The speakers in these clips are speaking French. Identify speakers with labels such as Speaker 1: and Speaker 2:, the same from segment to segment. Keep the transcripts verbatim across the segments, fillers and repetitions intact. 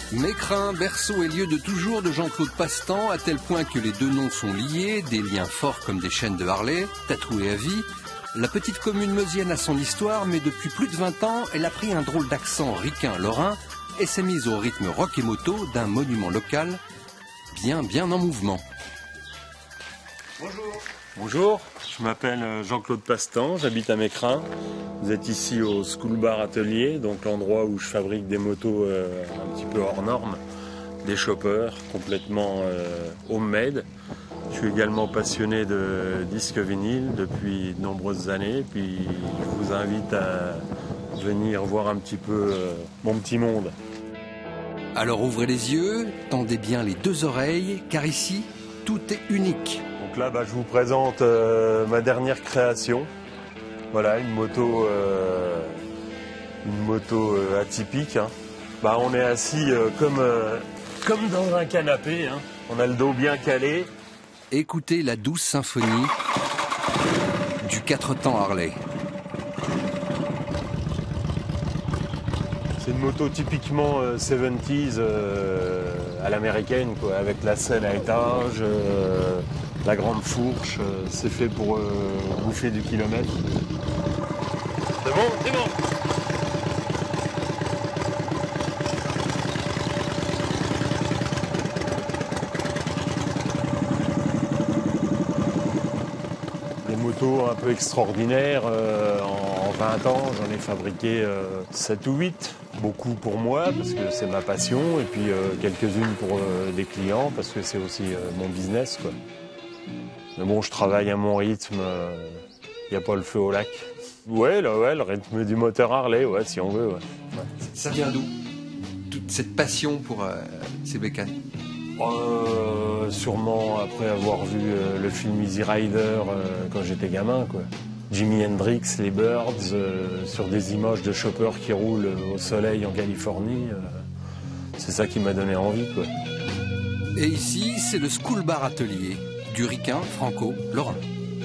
Speaker 1: Mécrin, berceau et lieu de toujours de Jean-Claude Pastan, à tel point que les deux noms sont liés, des liens forts comme des chaînes de Harley, tatouées à vie. La petite commune meusienne a son histoire, mais depuis plus de vingt ans, elle a pris un drôle d'accent ricain lorrain et s'est mise au rythme rock et moto d'un monument local bien, bien en mouvement.
Speaker 2: Bonjour. Bonjour, je m'appelle Jean-Claude Pastan, j'habite à Mécrin. Vous êtes ici au School Bar Atelier, donc l'endroit où je fabrique des motos euh, un petit peu hors normes, des choppers complètement euh, homemade. Je suis également passionné de disques vinyles depuis de nombreuses années, puis je vous invite à venir voir un petit peu euh, mon petit monde.
Speaker 1: Alors ouvrez les yeux, tendez bien les deux oreilles, car ici, tout est unique.
Speaker 2: Donc là, bah, je vous présente euh, ma dernière création. Voilà, une moto, euh, une moto euh, atypique. Hein. Bah, on est assis euh, comme, euh, comme dans un canapé. Hein. On a le dos bien calé.
Speaker 1: Écoutez la douce symphonie du quatre temps Harley.
Speaker 2: C'est une moto typiquement euh, soixante-dix euh, à l'américaine, quoi, avec la selle à étage, euh, la grande fourche. Euh, c'est fait pour euh, bouffer du kilomètre. C'est bon, c'est bon. Des motos un peu extraordinaires. Euh, en vingt ans, j'en ai fabriqué euh, sept ou huit. Beaucoup pour moi, parce que c'est ma passion, et puis euh, quelques-unes pour euh, des clients, parce que c'est aussi euh, mon business, quoi. Mais bon, je travaille à mon rythme, il euh, n'y a pas le feu au lac. Ouais, là, ouais, le rythme du moteur Harley, ouais, si on veut. Ouais. Ouais.
Speaker 1: Ça vient d'où, toute cette passion pour euh, ces bécanes?
Speaker 2: euh, Sûrement après avoir vu euh, le film Easy Rider euh, quand j'étais gamin, quoi. Jimi Hendrix, les Birds, euh, sur des images de choppers qui roulent au soleil en Californie. Euh, c'est ça qui m'a donné envie, quoi.
Speaker 1: Et ici, c'est le School Bar Atelier du ricain franco-lorrain.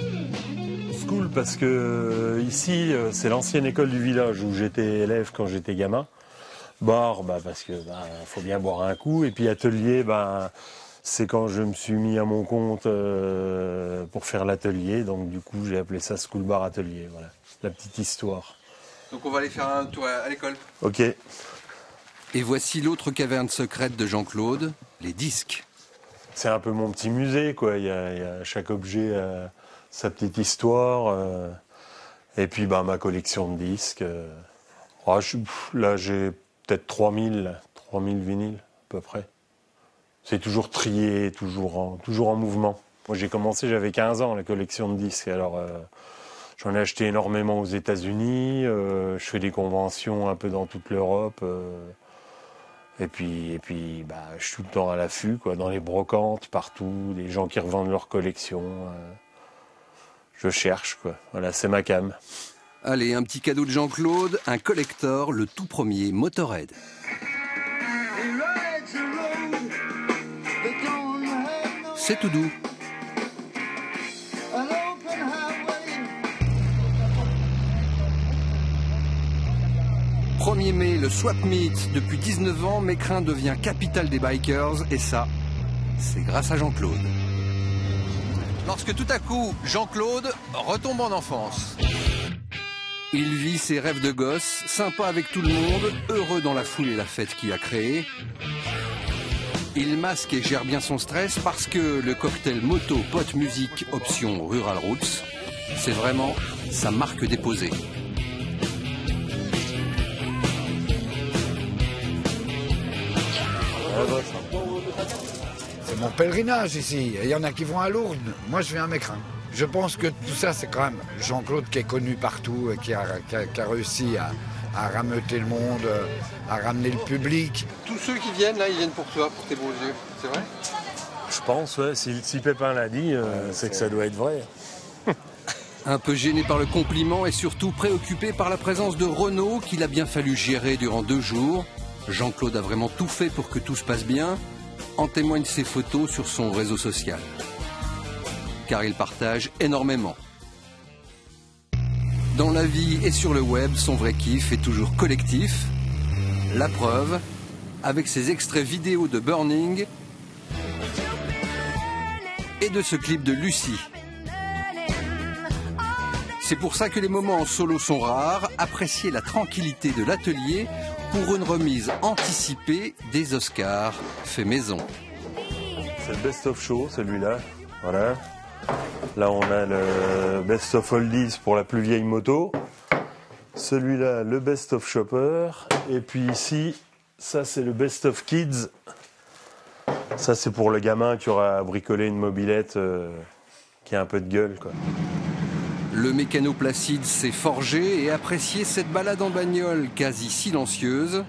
Speaker 2: School parce que euh, ici, euh, c'est l'ancienne école du village où j'étais élève quand j'étais gamin. Bar, bah, parce que bah, faut bien boire un coup. Et puis atelier, bah, c'est quand je me suis mis à mon compte euh, pour faire l'atelier. Donc du coup, j'ai appelé ça School Bar Atelier. Voilà, la petite histoire.
Speaker 1: Donc on va aller faire un tour à l'école.
Speaker 2: Ok.
Speaker 1: Et voici l'autre caverne secrète de Jean-Claude, les disques.
Speaker 2: C'est un peu mon petit musée, quoi. Il y a, il y a chaque objet a sa petite histoire. Euh, et puis bah, ma collection de disques. Euh, oh, je, là, j'ai peut-être trois mille vinyles, à peu près. C'est toujours trié, toujours en, toujours en mouvement. Moi, j'ai commencé, j'avais quinze ans, la collection de disques. Alors, euh, j'en ai acheté énormément aux États-Unis. Euh, je fais des conventions un peu dans toute l'Europe. Euh, et puis, et puis bah, je suis tout le temps à l'affût, quoi, dans les brocantes, partout, des gens qui revendent leur collection. Euh, je cherche, quoi. Voilà, c'est ma cam.
Speaker 1: Allez, un petit cadeau de Jean-Claude, un collector, le tout premier Motorhead. C'est tout doux. premier mai, le Swap Meet. Depuis dix-neuf ans, Mécrin devient capitale des bikers. Et ça, c'est grâce à Jean-Claude. Lorsque tout à coup, Jean-Claude retombe en enfance. Il vit ses rêves de gosse, sympa avec tout le monde, heureux dans la foule et la fête qu'il a créée. Il masque et gère bien son stress parce que le cocktail moto, pote, musique, option Rural Roots, c'est vraiment sa marque déposée.
Speaker 3: C'est mon pèlerinage ici. Il y en a qui vont à Lourdes. Moi, je viens à Mécrin. Je pense que tout ça, c'est quand même Jean-Claude qui est connu partout et qui a, qui a, qui a réussi à, à rameuter le monde, à ramener le public.
Speaker 1: Tous ceux qui viennent, là, ils viennent pour toi, pour tes beaux yeux. C'est vrai?
Speaker 2: Je pense, ouais. Si, si Pépin l'a dit, euh, ouais, c'est que ça doit être vrai.
Speaker 1: Un peu gêné par le compliment et surtout préoccupé par la présence de Renaud qu'il a bien fallu gérer durant deux jours. Jean-Claude a vraiment tout fait pour que tout se passe bien. En témoignent ses photos sur son réseau social. Car il partage énormément. Dans la vie et sur le web, son vrai kiff est toujours collectif. La preuve, avec ses extraits vidéo de Burning et de ce clip de Lucie. C'est pour ça que les moments en solo sont rares. Appréciez la tranquillité de l'atelier pour une remise anticipée des Oscars fait maison.
Speaker 2: C'est le Best of Show, celui-là. Voilà. Là, on a le Best of Oldies pour la plus vieille moto. Celui-là, le Best of Shopper. Et puis ici, ça, c'est le Best of Kids. Ça, c'est pour le gamin qui aura bricolé une mobilette euh, qui a un peu de gueule, quoi.
Speaker 1: Le mécano Placide s'est forgé et apprécié cette balade en bagnole quasi silencieuse.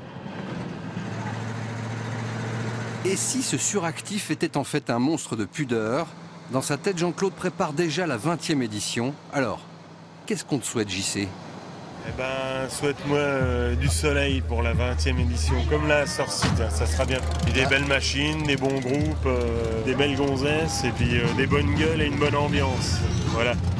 Speaker 1: Et si ce suractif était en fait un monstre de pudeur? Dans sa tête, Jean-Claude prépare déjà la vingtième édition. Alors, qu'est-ce qu'on te souhaite, J C?
Speaker 2: Eh ben, souhaite-moi euh, du soleil pour la vingtième édition, comme la Sorcide, ça sera bien. Puis des belles machines, des bons groupes, euh, des belles gonzesses, et puis euh, des bonnes gueules et une bonne ambiance. Voilà.